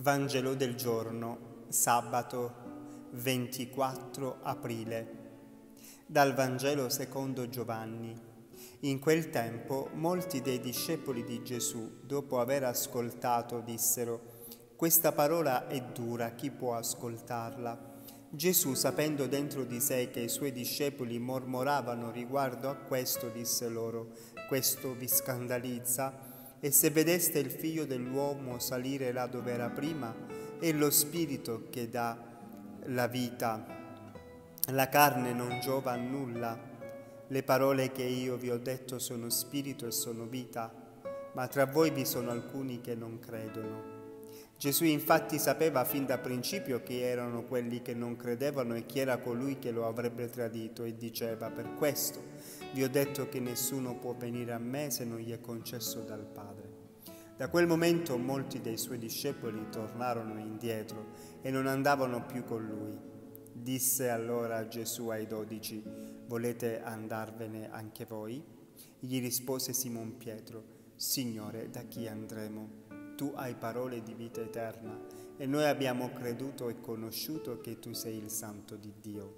Vangelo del giorno, sabato 24 aprile. Dal Vangelo secondo Giovanni. In quel tempo molti dei discepoli di Gesù, dopo aver ascoltato, dissero: «Questa parola è dura, chi può ascoltarla?» Gesù, sapendo dentro di sé che i suoi discepoli mormoravano riguardo a questo, disse loro: «Questo vi scandalizza? E se vedeste il Figlio dell'uomo salire là dove era prima, è lo Spirito che dà la vita. La carne non giova a nulla. Le parole che io vi ho detto sono spirito e sono vita, ma tra voi vi sono alcuni che non credono». Gesù infatti sapeva fin da principio chi erano quelli che non credevano e chi era colui che lo avrebbe tradito, e diceva: «Per questo vi ho detto che nessuno può venire a me se non gli è concesso dal Padre». Da quel momento molti dei suoi discepoli tornarono indietro e non andavano più con lui. Disse allora Gesù ai 12: «Volete andarvene anche voi?» Gli rispose Simon Pietro: «Signore, da chi andremo? Tu hai parole di vita eterna e noi abbiamo creduto e conosciuto che tu sei il Santo di Dio».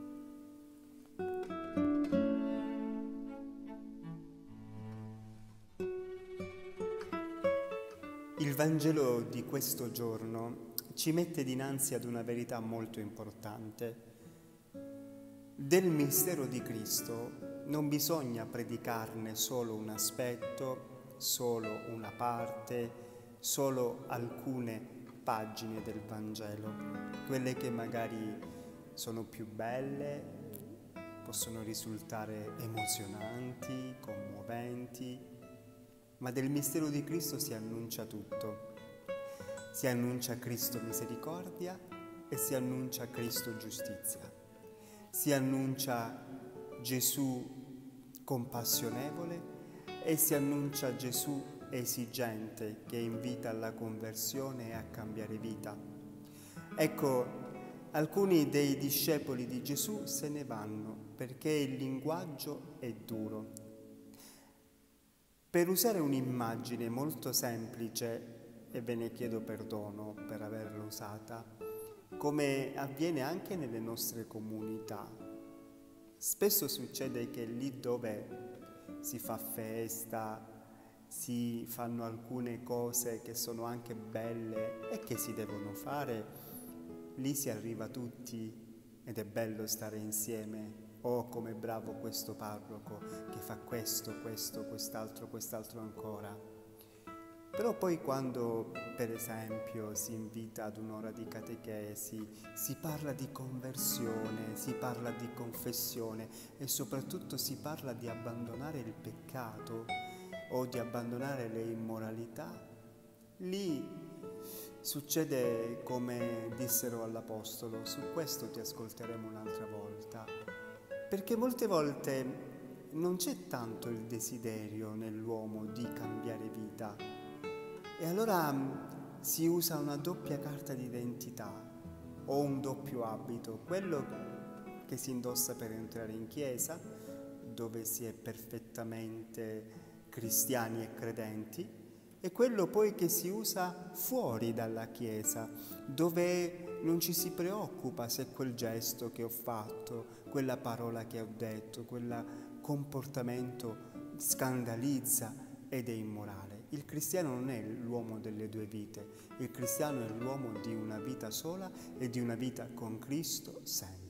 Il Vangelo di questo giorno ci mette dinanzi ad una verità molto importante. Del mistero di Cristo non bisogna predicarne solo un aspetto, solo una parte, solo alcune pagine del Vangelo, quelle che magari sono più belle, possono risultare emozionanti, commoventi, ma del mistero di Cristo si annuncia tutto. Si annuncia Cristo misericordia e si annuncia Cristo giustizia. Si annuncia Gesù compassionevole e si annuncia Gesù esigente che invita alla conversione e a cambiare vita. Ecco, alcuni dei discepoli di Gesù se ne vanno perché il linguaggio è duro. Per usare un'immagine molto semplice, e ve ne chiedo perdono per averla usata, come avviene anche nelle nostre comunità, spesso succede che lì dove si fa festa, si fanno alcune cose che sono anche belle e che si devono fare, lì si arriva tutti ed è bello stare insieme. Oh, come bravo questo parroco che fa questo, quest'altro ancora. Però poi quando, per esempio, si invita ad un'ora di catechesi, si parla di conversione, si parla di confessione e soprattutto si parla di abbandonare il peccato o di abbandonare le immoralità, lì succede come dissero all'Apostolo: «Su questo ti ascolteremo un'altra volta». Perché molte volte non c'è tanto il desiderio nell'uomo di cambiare vita e allora si usa una doppia carta d'identità o un doppio abito, quello che si indossa per entrare in chiesa, dove si è perfettamente cristiani e credenti, e quello poi che si usa fuori dalla chiesa, dove non ci si preoccupa se quel gesto che ho fatto, quella parola che ho detto, quel comportamento scandalizza ed è immorale. Il cristiano non è l'uomo delle due vite, il cristiano è l'uomo di una vita sola e di una vita con Cristo sempre.